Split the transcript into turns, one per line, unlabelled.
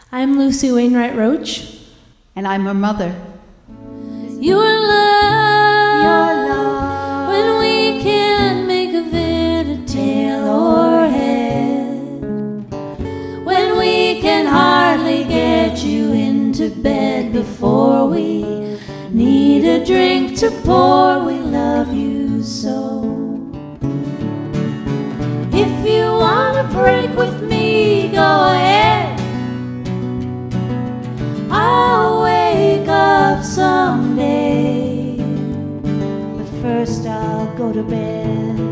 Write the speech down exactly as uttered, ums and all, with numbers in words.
I'm Lucy Wainwright Roche.
And I'm her mother.
Your love,
Your love,
when we can't make of it a tail or head, when we can hardly get you into bed before we need a drink to pour, we love you so. If you want to break with me, go ahead. I'll wake up someday, but first I'll go to bed.